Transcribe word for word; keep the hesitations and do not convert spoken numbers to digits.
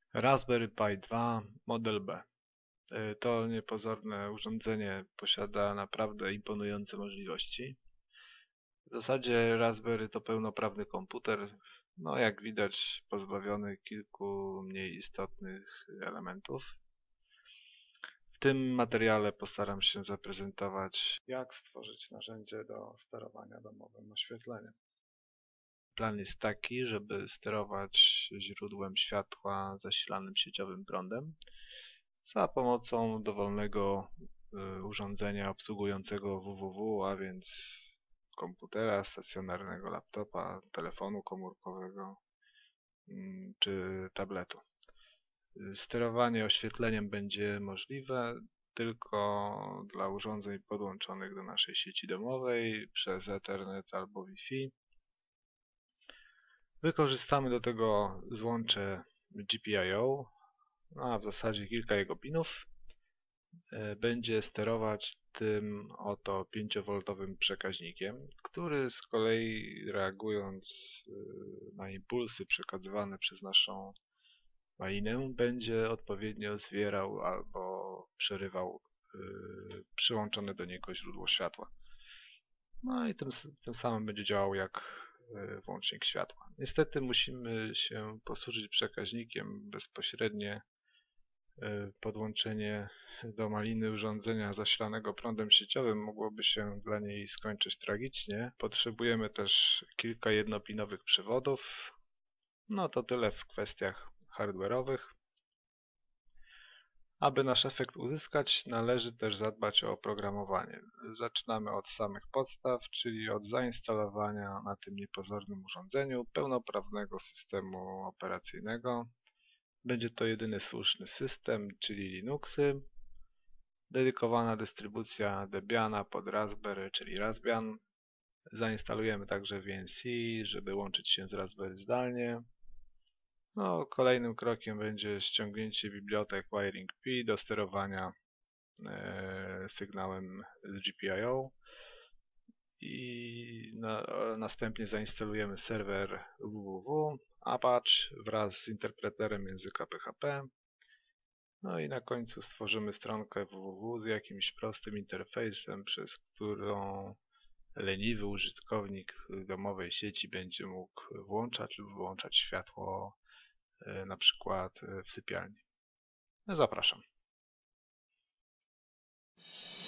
Raspberry Pi dwa model B. To niepozorne urządzenie posiada naprawdę imponujące możliwości. W zasadzie Raspberry to pełnoprawny komputer, no jak widać pozbawiony kilku mniej istotnych elementów. W tym materiale postaram się zaprezentować, jak stworzyć narzędzie do sterowania domowym oświetleniem. Plan jest taki, żeby sterować źródłem światła zasilanym sieciowym prądem za pomocą dowolnego urządzenia obsługującego www, a więc komputera, stacjonarnego laptopa, telefonu komórkowego czy tabletu. Sterowanie oświetleniem będzie możliwe tylko dla urządzeń podłączonych do naszej sieci domowej przez Ethernet albo Wi-Fi. Wykorzystamy do tego złącze G P I O, a w zasadzie kilka jego pinów. Będzie sterować tym oto pięciowoltowym przekaźnikiem, który z kolei, reagując na impulsy przekazywane przez naszą malinę, będzie odpowiednio zwierał albo przerywał przyłączone do niego źródło światła. No i tym, tym samym będzie działał jak włącznik światła. Niestety musimy się posłużyć przekaźnikiem. Bezpośrednie podłączenie do maliny urządzenia zasilanego prądem sieciowym mogłoby się dla niej skończyć tragicznie. Potrzebujemy też kilka jednopinowych przewodów. No to tyle w kwestiach hardware'owych. Aby nasz efekt uzyskać, należy też zadbać o oprogramowanie. Zaczynamy od samych podstaw, czyli od zainstalowania na tym niepozornym urządzeniu pełnoprawnego systemu operacyjnego. Będzie to jedyny słuszny system, czyli Linuxy, dedykowana dystrybucja Debiana pod Raspberry, czyli Raspbian. Zainstalujemy także V N C, żeby łączyć się z Raspberry zdalnie. No, kolejnym krokiem będzie ściągnięcie bibliotek wiring.P do sterowania e, sygnałem z G P I O i na, następnie zainstalujemy serwer www Apache wraz z interpreterem języka P H P. No i na końcu stworzymy stronkę www z jakimś prostym interfejsem, przez którą leniwy użytkownik domowej sieci będzie mógł włączać lub wyłączać światło na przykład w sypialni. Zapraszam.